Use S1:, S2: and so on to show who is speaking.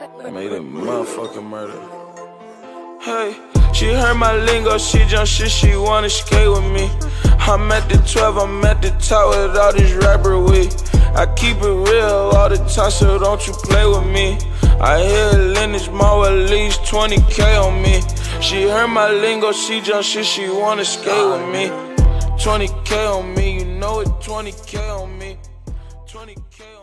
S1: Made it motherfucking murder. Hey, she heard my lingo, she jump shit, she wanna skate with me. I'm at the 12, I'm at the top with all this rapper weed. I keep it real all the time, so don't you play with me. I hear Lennox Mall at least 20K on me. She heard my lingo, she jump shit, she wanna skate with me. 20K on me, you know it, 20K on me. 20K on me.